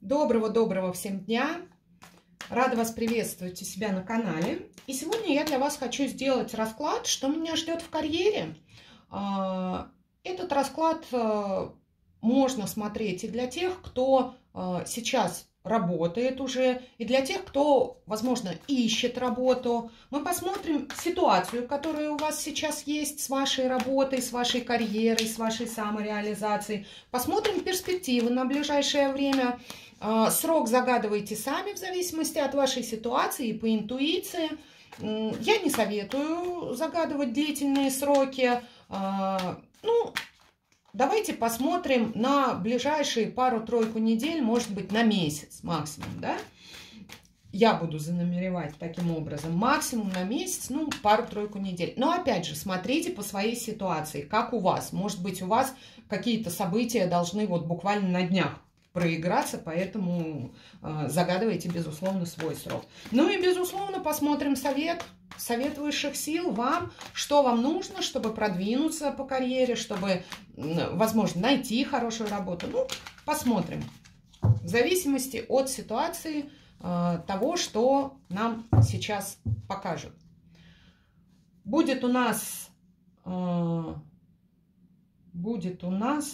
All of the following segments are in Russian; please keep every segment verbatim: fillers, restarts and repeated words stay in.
Доброго-доброго всем дня! Рада вас приветствовать у себя на канале. И сегодня я для вас хочу сделать расклад, что меня ждет в карьере. Этот расклад можно смотреть и для тех, кто сейчас работает уже, и для тех, кто, возможно, ищет работу. Мы посмотрим ситуацию, которая у вас сейчас есть с вашей работой, с вашей карьерой, с вашей самореализацией. Посмотрим перспективы на ближайшее время. Срок загадывайте сами в зависимости от вашей ситуации и по интуиции. Я не советую загадывать длительные сроки. Ну, давайте посмотрим на ближайшие пару-тройку недель, может быть, на месяц максимум, да? Я буду занамеревать таким образом. Максимум на месяц, ну, пару-тройку недель. Но, опять же, смотрите по своей ситуации, как у вас. Может быть, у вас какие-то события должны вот буквально на днях проиграться, поэтому э, загадывайте, безусловно, свой срок. Ну и, безусловно, посмотрим совет. Совет высших сил вам, что вам нужно, чтобы продвинуться по карьере, чтобы, возможно, найти хорошую работу. Ну, посмотрим. В зависимости от ситуации э, того, что нам сейчас покажут. Будет у нас... Э, будет у нас...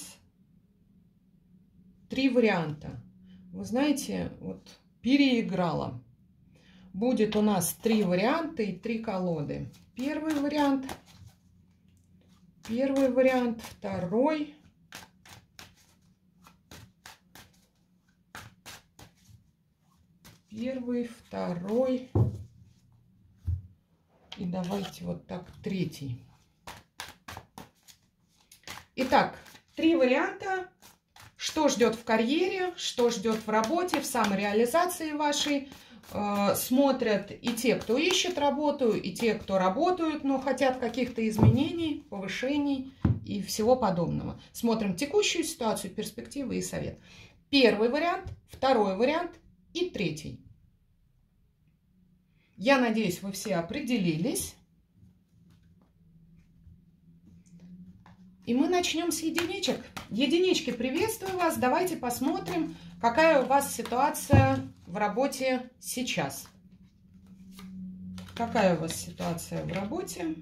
Три варианта. Вы знаете, вот переиграла. Будет у нас три варианта и три колоды. Первый вариант. Первый вариант. Второй. Первый, второй. И давайте вот так третий. Итак, три варианта. Что ждет в карьере, что ждет в работе, в самореализации вашей. Э, смотрят и те, кто ищет работу, и те, кто работают, но хотят каких-то изменений, повышений и всего подобного. Смотрим текущую ситуацию, перспективы и совет. Первый вариант, второй вариант и третий. Я надеюсь, вы все определились. И мы начнем с единичек. Единички, приветствую вас. Давайте посмотрим, какая у вас ситуация в работе сейчас. Какая у вас ситуация в работе?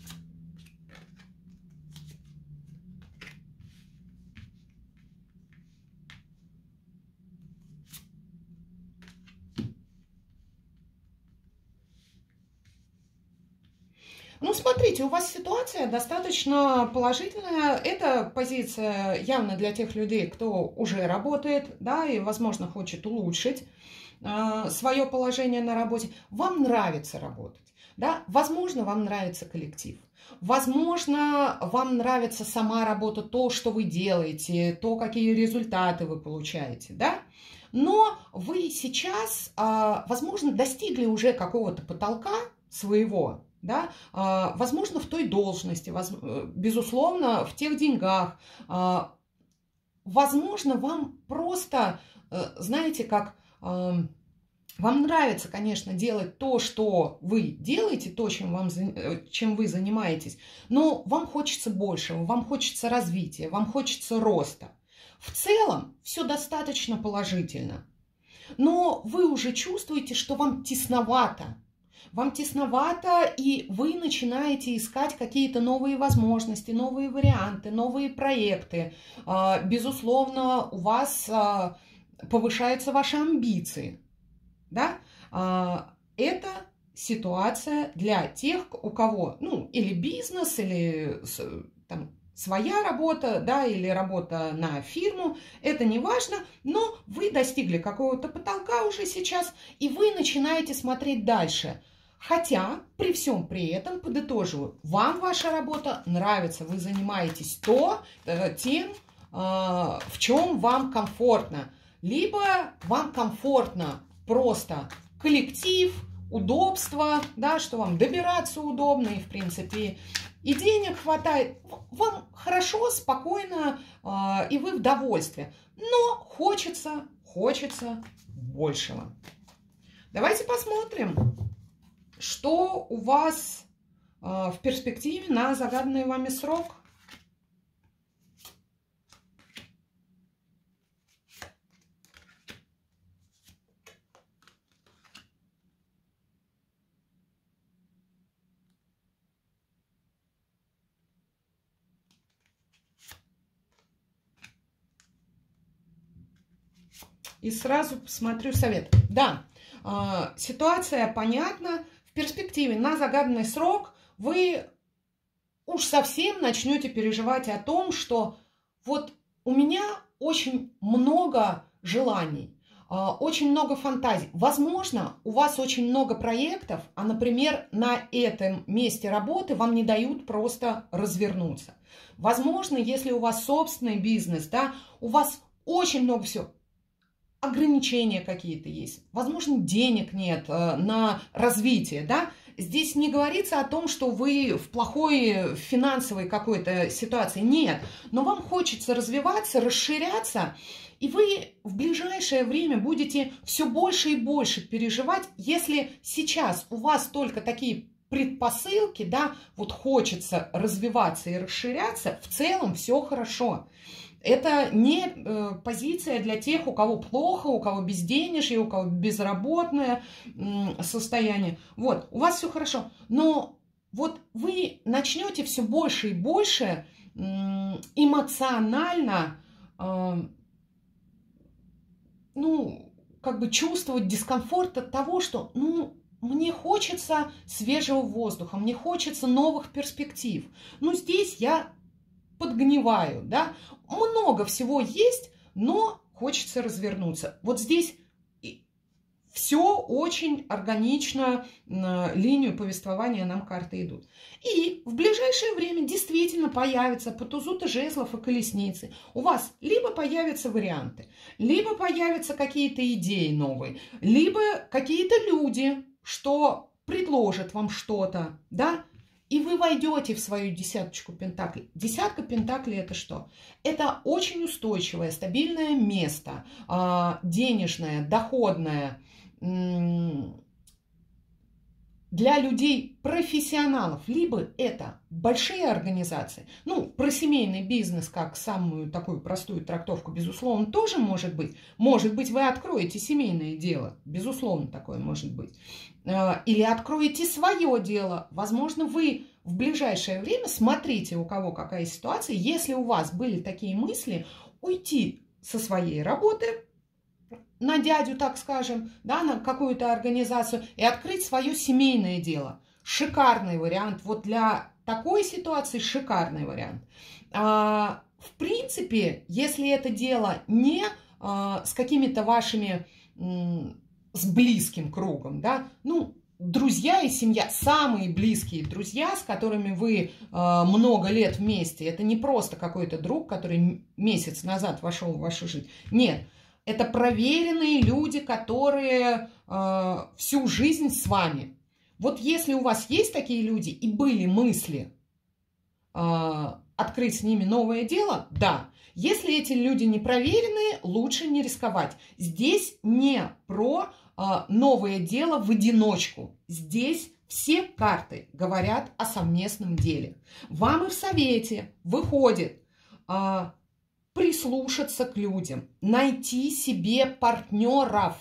Ну, смотрите, у вас ситуация достаточно положительная. Это позиция явно для тех людей, кто уже работает, да, и, возможно, хочет улучшить э, свое положение на работе. Вам нравится работать, да, возможно, вам нравится коллектив. Возможно, вам нравится сама работа, то, что вы делаете, то, какие результаты вы получаете, да. Но вы сейчас, э, возможно, достигли уже какого-то потолка своего, да, возможно, в той должности, безусловно, в тех деньгах. Возможно, вам просто, знаете, как вам нравится, конечно, делать то, что вы делаете, то, чем, вам, чем вы занимаетесь, но вам хочется большего, вам хочется развития, вам хочется роста. В целом все достаточно положительно, но вы уже чувствуете, что вам тесновато. Вам тесновато, и вы начинаете искать какие-то новые возможности, новые варианты, новые проекты. Безусловно, у вас повышаются ваши амбиции. Да? Это ситуация для тех, у кого, ну, или бизнес, или там, своя работа, да, или работа на фирму, это не важно, но вы достигли какого-то потолка уже сейчас, и вы начинаете смотреть дальше. Хотя, при всем при этом, подытоживаю, вам ваша работа нравится, вы занимаетесь то, тем, в чем вам комфортно. Либо вам комфортно просто коллектив, удобство, да, что вам добираться удобно, и, в принципе, и денег хватает. Вам хорошо, спокойно, и вы в довольстве. Но хочется, хочется большего. Давайте посмотрим, что у вас э, в перспективе на загаданный вами срок. и сразу смотрю совет. Да, э, ситуация понятна. В перспективе на загаданный срок вы уж совсем начнете переживать о том, что вот у меня очень много желаний, очень много фантазий. Возможно, у вас очень много проектов, а, например, на этом месте работы вам не дают просто развернуться. Возможно, если у вас собственный бизнес, да, у вас очень много всего, ограничения какие-то есть, возможно, денег нет э, на развитие, да. Здесь не говорится о том, что вы в плохой финансовой какой-то ситуации, нет, но вам хочется развиваться, расширяться, и вы в ближайшее время будете все больше и больше переживать, если сейчас у вас только такие предпосылки, да, вот хочется развиваться и расширяться, в целом все хорошо. Это не э, позиция для тех, у кого плохо, у кого безденежье, у кого безработное э, состояние. Вот, у вас все хорошо. Но вот вы начнете все больше и больше э, эмоционально, э, ну, как бы чувствовать дискомфорт от того, что, ну, мне хочется свежего воздуха, мне хочется новых перспектив. Ну, здесь я подгниваю, да, много всего есть, но хочется развернуться. Вот здесь все очень органично, на линию повествования нам карты идут. И в ближайшее время действительно появятся по тузу жезлов и колесницы. У вас либо появятся варианты, либо появятся какие-то идеи новые, либо какие-то люди, что предложат вам что-то, да, и вы войдете в свою десяточку пентаклей. Десятка пентаклей это что? Это очень устойчивое, стабильное место, денежное, доходное, для людей профессионалов. Либо это большие организации, ну, про семейный бизнес, как самую такую простую трактовку, безусловно, тоже может быть. Может быть, вы откроете семейное дело, безусловно, такое может быть. Или откроете свое дело. Возможно, вы в ближайшее время, смотрите, у кого какая ситуация, если у вас были такие мысли, уйти со своей работы на дядю, так скажем, да, на какую-то организацию и открыть свое семейное дело. Шикарный вариант. Вот для такой ситуации шикарный вариант. А, в принципе, если это дело не а, с какими-то вашими, м, с близким кругом, да, ну, друзья и семья, самые близкие друзья, с которыми вы э, много лет вместе, это не просто какой-то друг, который месяц назад вошел в вашу жизнь. Нет, это проверенные люди, которые э, всю жизнь с вами. Вот если у вас есть такие люди и были мысли э, открыть с ними новое дело, да. Если эти люди не проверенные, лучше не рисковать. Здесь не про э, новое дело в одиночку. Здесь все карты говорят о совместном деле. Вам и в совете выходит э, прислушаться к людям, найти себе партнеров.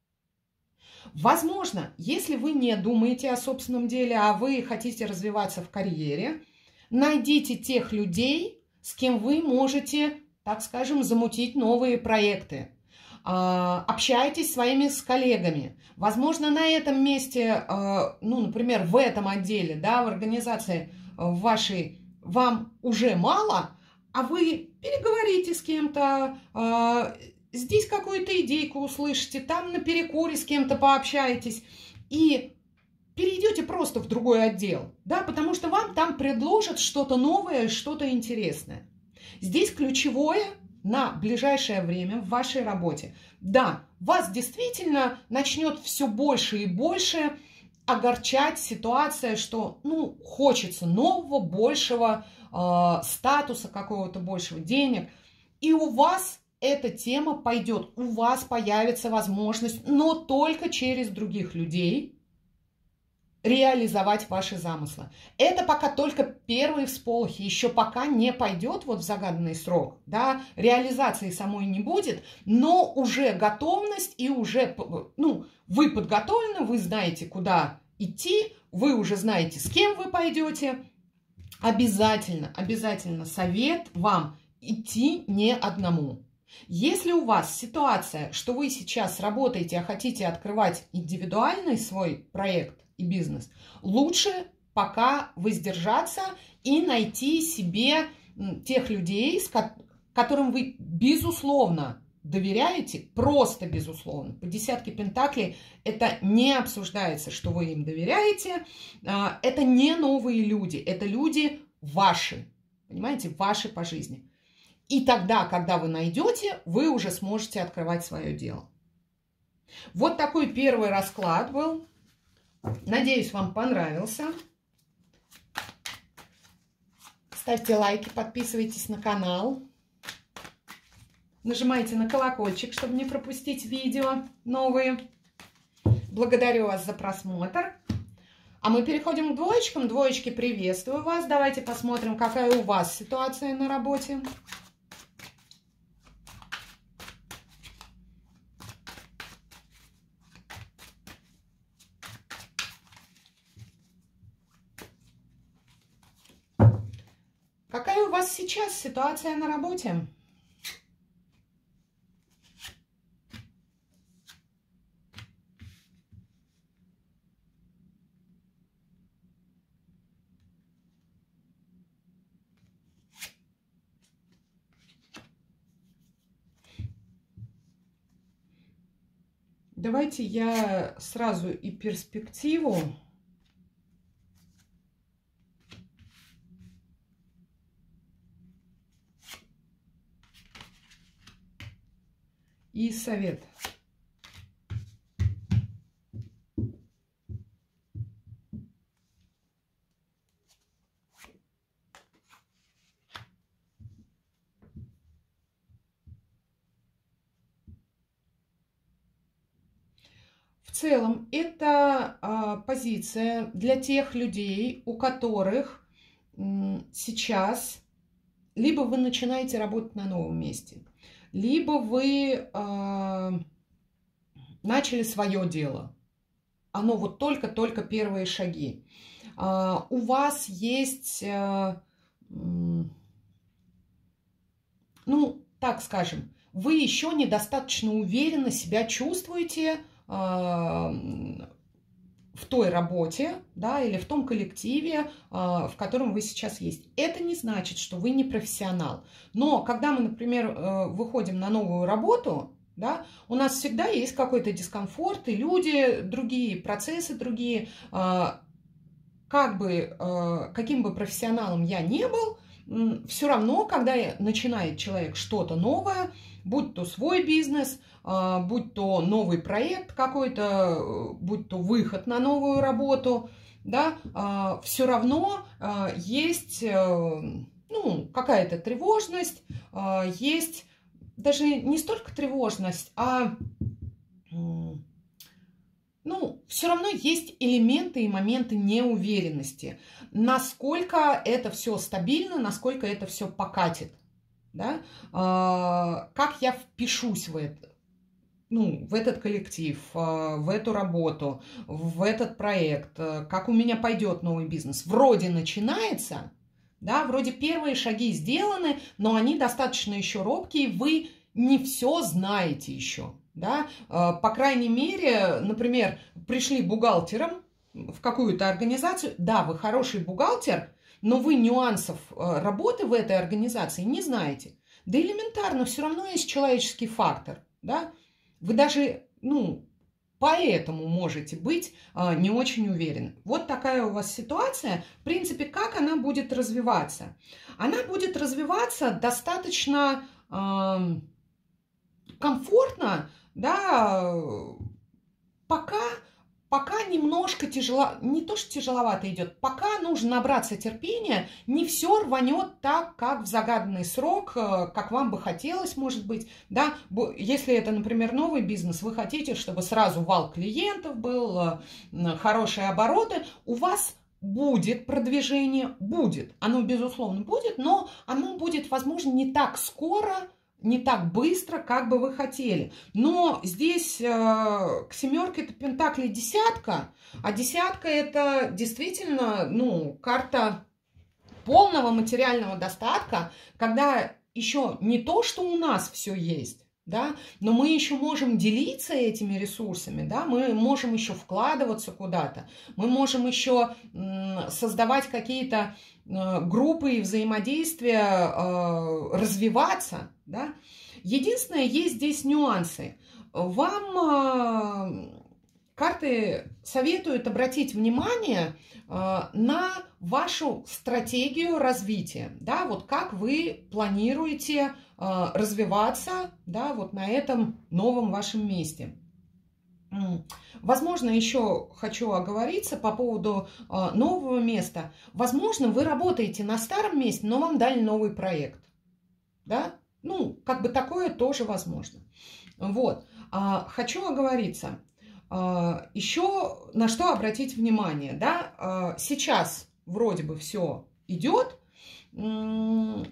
Возможно, если вы не думаете о собственном деле, а вы хотите развиваться в карьере, найдите тех людей, с кем вы можете, так скажем, замутить новые проекты. Общайтесь с своими с коллегами. Возможно, на этом месте, ну, например, в этом отделе, да, в организации вашей вам уже мало, а вы переговорите с кем-то, здесь какую-то идейку услышите, там на перекуре с кем-то пообщаетесь и перейдете просто в другой отдел, да, потому что вам там предложат что-то новое, что-то интересное. Здесь ключевое на ближайшее время в вашей работе. Да, вас действительно начнет все больше и больше огорчать ситуация, что, ну, хочется нового, большего э, статуса, какого-то большего денег, и у вас эта тема пойдет, у вас появится возможность, но только через других людей, реализовать ваши замыслы. Это пока только первые всполохи, еще пока не пойдет вот в загаданный срок, да, реализации самой не будет, но уже готовность и уже, ну, вы подготовлены, вы знаете, куда идти, вы уже знаете, с кем вы пойдете. Обязательно, обязательно совет вам идти не одному. Если у вас ситуация, что вы сейчас работаете, а хотите открывать индивидуальный свой проект и бизнес, лучше пока воздержаться и найти себе тех людей, с которым вы, безусловно, доверяете, просто безусловно. По десятке пентаклей это не обсуждается, что вы им доверяете. Это не новые люди, это люди ваши, понимаете, ваши по жизни. И тогда, когда вы найдете, вы уже сможете открывать свое дело. Вот такой первый расклад был. Надеюсь, вам понравился. Ставьте лайки, подписывайтесь на канал. Нажимайте на колокольчик, чтобы не пропустить видео новые. Благодарю вас за просмотр. А мы переходим к двоечкам. Двоечки, приветствую вас. Давайте посмотрим, какая у вас ситуация на работе. Какая у вас сейчас ситуация на работе? Давайте я сразу и перспективу. И совет. В целом, это а, позиция для тех людей, у которых м, сейчас либо вы начинаете работать на новом месте, либо вы э, начали свое дело. Оно вот только-только первые шаги. Э, у вас есть, э, э, ну, так скажем, вы еще недостаточно уверенно себя чувствуете э, в той работе, да, или в том коллективе, э, в котором вы сейчас есть. Это не значит, что вы не профессионал. Но когда мы, например, э, выходим на новую работу, да, у нас всегда есть какой-то дискомфорт, и люди другие, процессы другие. Э, как бы, э, каким бы профессионалом я ни был, э, все равно, когда начинает человек что-то новое, будь то свой бизнес, будь то новый проект какой-то, будь то выход на новую работу, да, все равно есть, ну, какая-то тревожность, есть даже не столько тревожность, а, ну, все равно есть элементы и моменты неуверенности, насколько это все стабильно, насколько это все покатит. Да? Как я впишусь в это, ну, в этот коллектив, в эту работу, в этот проект, как у меня пойдет новый бизнес. Вроде начинается, да, вроде первые шаги сделаны, но они достаточно еще робкие, вы не все знаете еще. Да? По крайней мере, например, пришли бухгалтером в какую-то организацию, да, вы хороший бухгалтер, но вы нюансов работы в этой организации не знаете. Да элементарно, все равно есть человеческий фактор. Да? Вы даже, ну, поэтому можете быть не очень уверены. Вот такая у вас ситуация. В принципе, как она будет развиваться? Она будет развиваться достаточно э, комфортно, да, пока... Пока немножко тяжело, не то что тяжеловато идет, пока нужно набраться терпения, не все рванет так, как в загаданный срок, как вам бы хотелось, может быть, да, если это, например, новый бизнес, вы хотите, чтобы сразу вал клиентов был, хорошие обороты, у вас будет продвижение, будет, оно, безусловно, будет, но оно будет, возможно, не так скоро, не так быстро, как бы вы хотели. Но здесь э, к семерке это пентаклей десятка, а десятка это действительно, ну, карта полного материального достатка, когда еще не то, что у нас все есть, да, но мы еще можем делиться этими ресурсами, да, мы можем еще вкладываться куда-то, мы можем еще создавать какие-то группы и взаимодействия, развиваться, да. Единственное, есть здесь нюансы. Вам карты советуют обратить внимание на вашу стратегию развития, да, вот как вы планируете развиваться, да, вот на этом новом вашем месте. Возможно, еще хочу оговориться по поводу нового места. Возможно, вы работаете на старом месте, но вам дали новый проект, да, ну, как бы такое тоже возможно. Вот, хочу оговориться. Еще на что обратить внимание, да, сейчас вроде бы все идет, но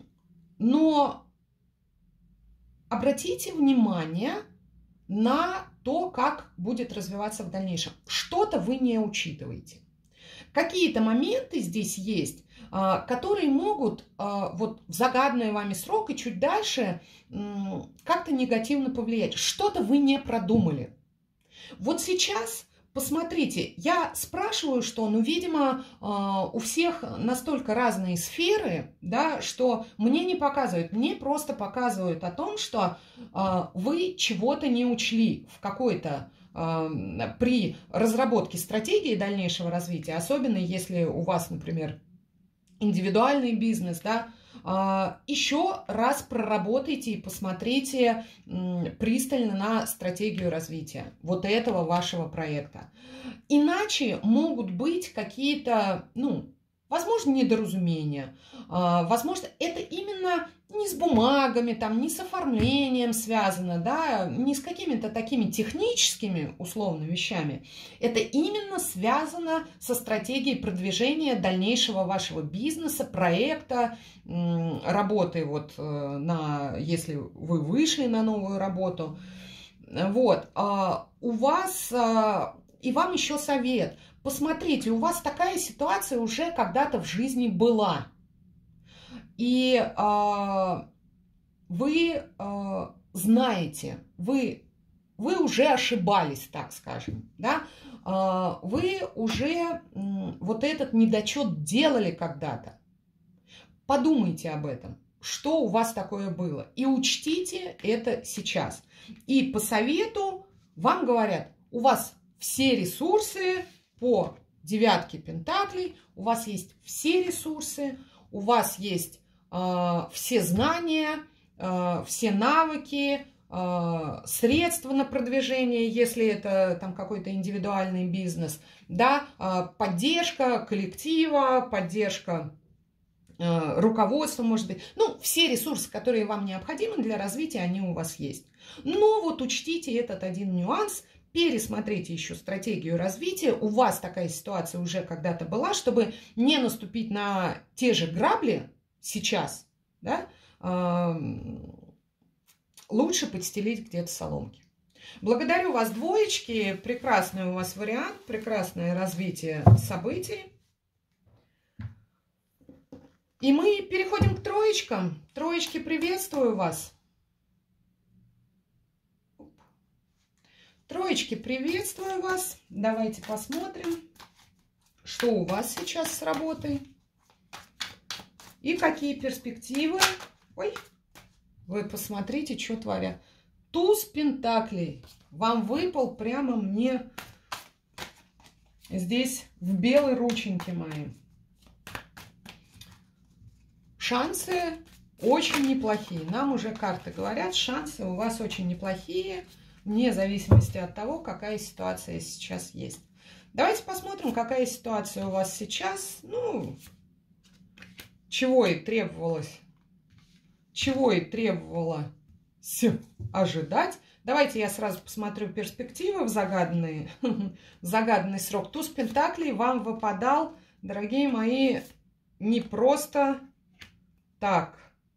обратите внимание на то, как будет развиваться в дальнейшем. Что-то вы не учитываете. Какие-то моменты здесь есть, которые могут вот в загаданный вами срок и чуть дальше как-то негативно повлиять. Что-то вы не продумали. Вот сейчас, посмотрите, я спрашиваю, что, ну, видимо, у всех настолько разные сферы, да, что мне не показывают, мне просто показывают о том, что вы чего-то не учли в какой-то, при разработке стратегии дальнейшего развития, особенно если у вас, например, индивидуальный бизнес, да, еще раз проработайте и посмотрите пристально на стратегию развития вот этого вашего проекта. Иначе могут быть какие-то, ну, возможно, недоразумения. Возможно, это именно не с бумагами, там, не с оформлением связано, да, не с какими-то такими техническими, условно, вещами. Это именно связано со стратегией продвижения дальнейшего вашего бизнеса, проекта, работы, вот, на, если вы вышли на новую работу. Вот, у вас, и вам еще совет. Посмотрите, у вас такая ситуация уже когда-то в жизни была. И э, вы э, знаете, вы, вы уже ошибались, так скажем, да? Э, вы уже э, вот этот недочет делали когда-то. Подумайте об этом, что у вас такое было, и учтите это сейчас. И по совету вам говорят, у вас все ресурсы по девятке пентаклей, у вас есть все ресурсы, у вас есть э, все знания, э, все навыки, э, средства на продвижение, если это там какой-то индивидуальный бизнес, да, э, поддержка коллектива, поддержка э, руководства, может быть. Ну, все ресурсы, которые вам необходимы для развития, они у вас есть. Но вот учтите этот один нюанс. Пересмотрите еще стратегию развития. У вас такая ситуация уже когда-то была, чтобы не наступить на те же грабли сейчас, да, э, лучше подстелить где-то соломки. Благодарю вас, двоечки. Прекрасный у вас вариант, прекрасное развитие событий. И мы переходим к троечкам. Троечки, приветствую вас. Троечки, приветствую вас. Давайте посмотрим, что у вас сейчас с работой. И какие перспективы. Ой, вы посмотрите, что творят. Туз пентаклей. Вам выпал прямо мне здесь в белой рученьке мои. Шансы очень неплохие. Нам уже карты говорят, шансы у вас очень неплохие. Вне зависимости от того, какая ситуация сейчас есть. Давайте посмотрим, какая ситуация у вас сейчас. Ну, чего и требовалось, чего и требовалось ожидать. Давайте я сразу посмотрю перспективы в загаданный, в загаданный срок. Туз пентаклей вам выпадал, дорогие мои, не просто так.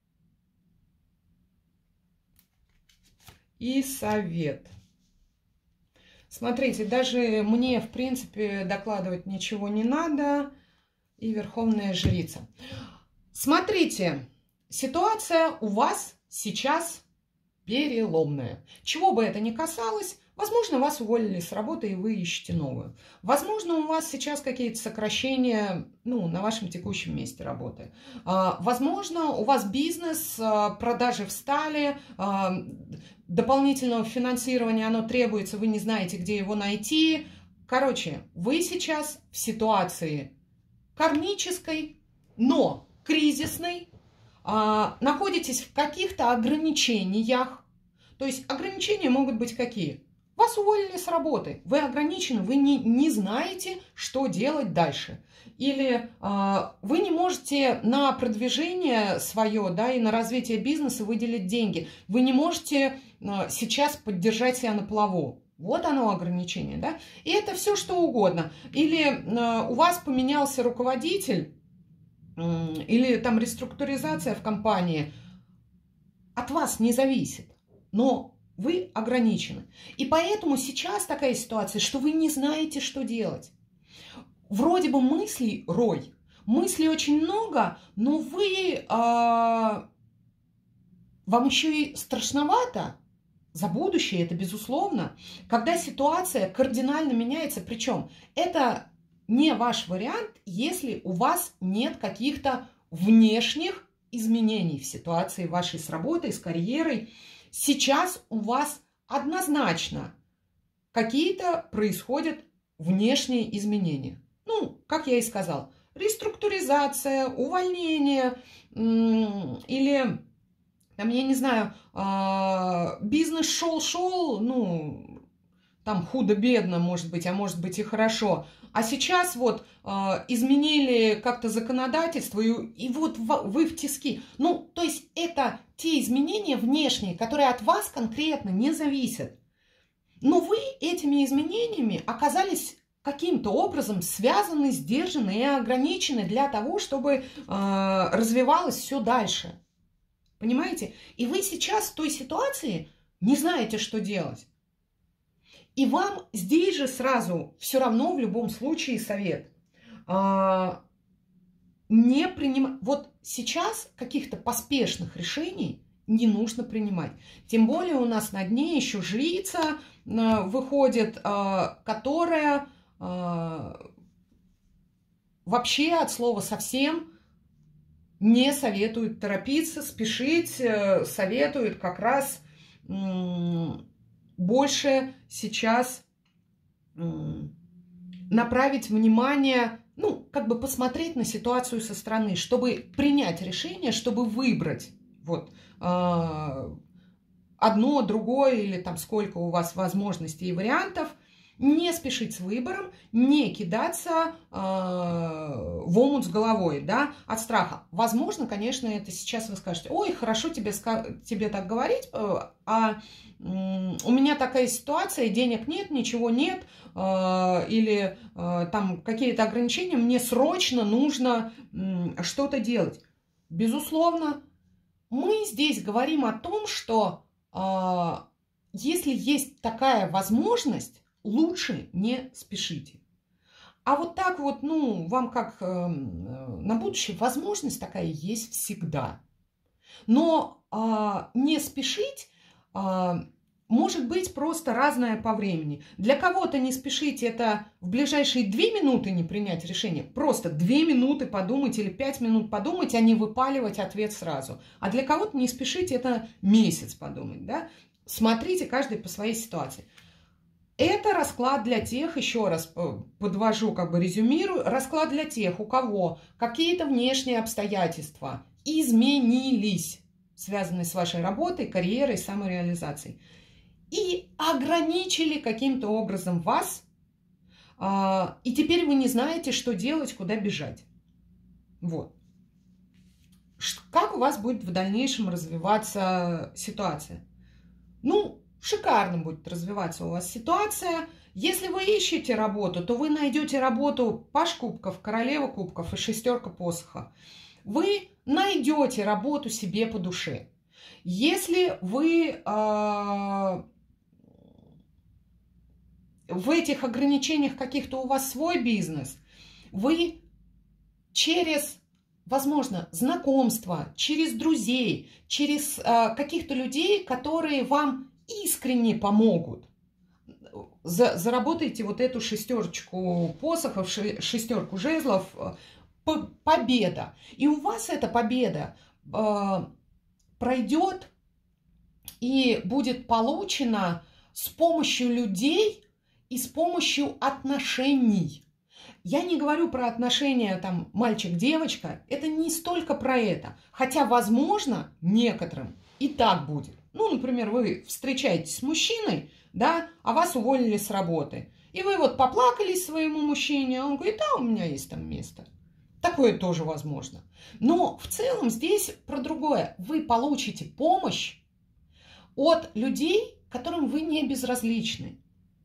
И совет. Смотрите, даже мне, в принципе, докладывать ничего не надо. И Верховная Жрица. Смотрите, ситуация у вас сейчас переломная. Чего бы это ни касалось, возможно, вас уволили с работы, и вы ищете новую. Возможно, у вас сейчас какие-то сокращения, ну, на вашем текущем месте работы. Возможно, у вас бизнес, продажи встали, дополнительного финансирования оно требуется, вы не знаете, где его найти. Короче, вы сейчас в ситуации кармической, но кризисной, находитесь в каких-то ограничениях. То есть ограничения могут быть какие? Вас уволили с работы, вы ограничены, вы не, не знаете, что делать дальше. Или э, вы не можете на продвижение свое, да, и на развитие бизнеса выделить деньги. Вы не можете э, сейчас поддержать себя на плаву. Вот оно ограничение, да. И это все что угодно. Или э, у вас поменялся руководитель, э, или там реструктуризация в компании. От вас не зависит. Но вы ограничены. И поэтому сейчас такая ситуация, что вы не знаете, что делать. Вроде бы мыслей рой, мыслей очень много, но вы, а, вам еще и страшновато за будущее, это безусловно, когда ситуация кардинально меняется. Причем это не ваш вариант, если у вас нет каких-то внешних изменений в ситуации вашей с работой, с карьерой. Сейчас у вас однозначно какие-то происходят внешние изменения. Ну, как я и сказала, реструктуризация, увольнение или, там, я не знаю, бизнес шел-шел, ну, там худо-бедно, может быть, а может быть и хорошо. А сейчас вот э, изменили как-то законодательство, и, и вот в, вы в тиски. Ну, то есть это те изменения внешние, которые от вас конкретно не зависят. Но вы этими изменениями оказались каким-то образом связаны, сдержаны и ограничены для того, чтобы э, развивалось все дальше. Понимаете? И вы сейчас в той ситуации не знаете, что делать. И вам здесь же сразу все равно в любом случае совет. А, не принимать. Вот сейчас каких-то поспешных решений не нужно принимать. Тем более у нас на дне еще жрица а, выходит, а, которая а, вообще от слова совсем не советует торопиться, спешить, советует как раз больше сейчас направить внимание, ну, как бы посмотреть на ситуацию со стороны, чтобы принять решение, чтобы выбрать вот одно, другое или там сколько у вас возможностей и вариантов, не спешить с выбором, не кидаться э, в омут с головой, да, от страха. Возможно, конечно, это сейчас вы скажете, ой, хорошо тебе, тебе так говорить, э, а э, у меня такая ситуация, денег нет, ничего нет, э, или э, там какие-то ограничения, мне срочно нужно э, что-то делать. Безусловно, мы здесь говорим о том, что э, если есть такая возможность, лучше не спешите. А вот так вот, ну, вам как э, на будущее, возможность такая есть всегда. Но э, не спешить э, может быть просто разное по времени. Для кого-то не спешить это в ближайшие две минуты не принять решение. Просто две минуты подумать или пять минут подумать, а не выпаливать ответ сразу. А для кого-то не спешить это месяц подумать, да? Смотрите каждый по своей ситуации. Это расклад для тех, еще раз подвожу, как бы резюмирую, расклад для тех, у кого какие-то внешние обстоятельства изменились, связанные с вашей работой, карьерой, самореализацией, и ограничили каким-то образом вас, и теперь вы не знаете, что делать, куда бежать. Вот. Как у вас будет в дальнейшем развиваться ситуация? Ну, шикарно будет развиваться у вас ситуация. Если вы ищете работу, то вы найдете работу паж кубков, королева кубков и шестерка посоха. Вы найдете работу себе по душе. Если вы э, в этих ограничениях каких-то у вас свой бизнес, вы через возможно, знакомства, через друзей, через э, каких-то людей, которые вам искренне помогут. За, заработайте вот эту шестерочку посохов, шестерку жезлов, по, победа. И у вас эта победа э, пройдет и будет получена с помощью людей и с помощью отношений. Я не говорю про отношения там мальчик-девочка, это не столько про это. Хотя, возможно, некоторым и так будет. Ну, например, вы встречаетесь с мужчиной, да, а вас уволили с работы. И вы вот поплакались своему мужчине, а он говорит, да, у меня есть там место. Такое тоже возможно. Но в целом здесь про другое. Вы получите помощь от людей, которым вы не безразличны.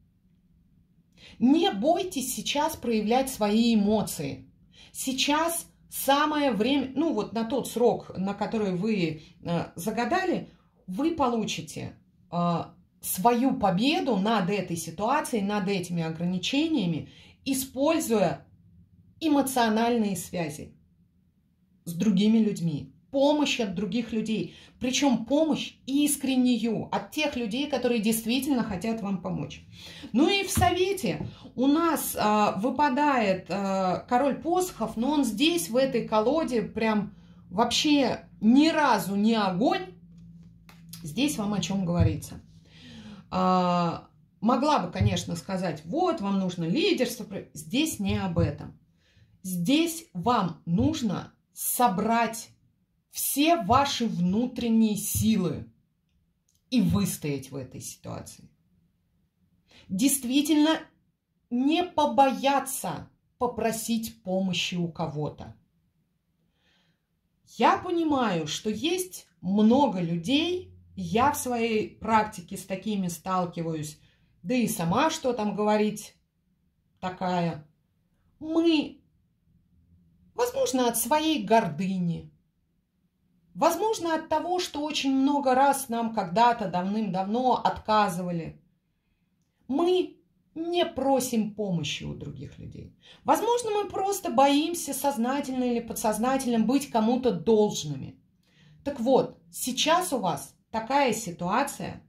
Не бойтесь сейчас проявлять свои эмоции. Сейчас самое время, ну вот на тот срок, на который вы э, загадали, вы получите э, свою победу над этой ситуацией, над этими ограничениями, используя эмоциональные связи с другими людьми, помощь от других людей, причем помощь искреннюю от тех людей, которые действительно хотят вам помочь. Ну и в совете у нас а, выпадает а, король посохов, но он здесь, в этой колоде, прям вообще ни разу не огонь. Здесь вам о чем говорится. А, могла бы, конечно, сказать, вот, вам нужно лидерство. Здесь не об этом. Здесь вам нужно собрать все ваши внутренние силы и выстоять в этой ситуации. Действительно, не побояться попросить помощи у кого-то. Я понимаю, что есть много людей, я в своей практике с такими сталкиваюсь, да и сама, что там говорить, такая. Мы, возможно, от своей гордыни, возможно, от того, что очень много раз нам когда-то давным-давно отказывали, мы не просим помощи у других людей. Возможно, мы просто боимся сознательно или подсознательно быть кому-то должными. Так вот, сейчас у вас такая ситуация.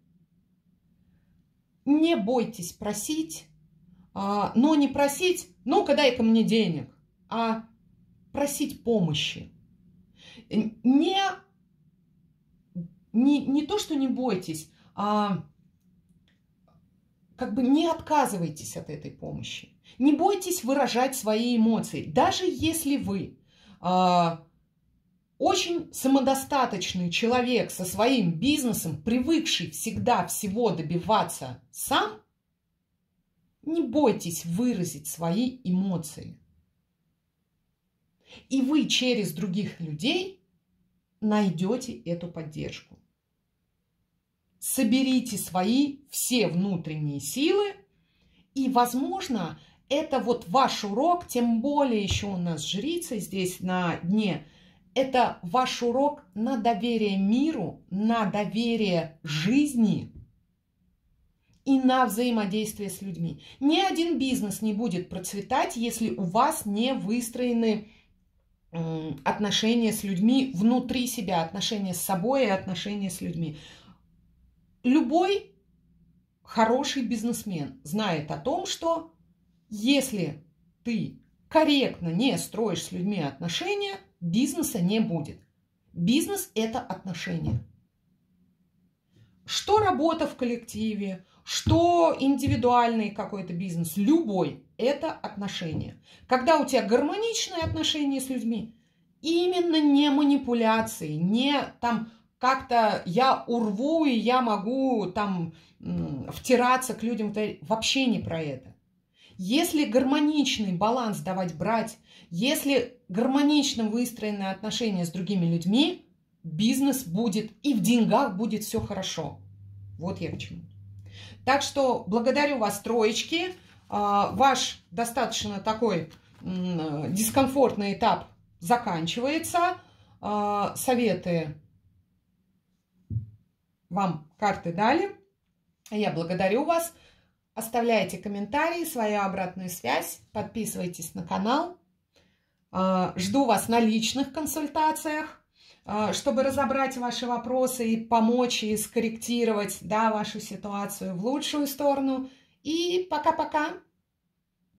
Не бойтесь просить, но не просить, ну-ка дай-ка мне денег, а просить помощи. Не, не, не то, что не бойтесь, а как бы не отказывайтесь от этой помощи. Не бойтесь выражать свои эмоции. Даже если вы а, очень самодостаточный человек со своим бизнесом, привыкший всегда всего добиваться сам, не бойтесь выразить свои эмоции. И вы через других людей найдете эту поддержку. Соберите свои все внутренние силы, и, возможно, это вот ваш урок, тем более еще у нас жрица здесь на дне, это ваш урок на доверие миру, на доверие жизни и на взаимодействие с людьми. Ни один бизнес не будет процветать, если у вас не выстроены э, отношения с людьми внутри себя, отношения с собой и отношения с людьми. Любой хороший бизнесмен знает о том, что если ты корректно не строишь с людьми отношения, бизнеса не будет. Бизнес – это отношения. Что работа в коллективе, что индивидуальный какой-то бизнес, любой – это отношения. Когда у тебя гармоничные отношения с людьми, именно не манипуляции, не там как-то я урву и я могу там втираться к людям, вообще не про это. Если гармоничный баланс давать-брать, если гармонично выстроены отношения с другими людьми, бизнес будет и в деньгах будет все хорошо. Вот я к чему. Так что благодарю вас, троечки. Ваш достаточно такой дискомфортный этап заканчивается. Советы вам карты дали. Я благодарю вас. Оставляйте комментарии, свою обратную связь. Подписывайтесь на канал. Жду вас на личных консультациях, чтобы разобрать ваши вопросы и помочь и скорректировать, да, вашу ситуацию в лучшую сторону. И пока-пока!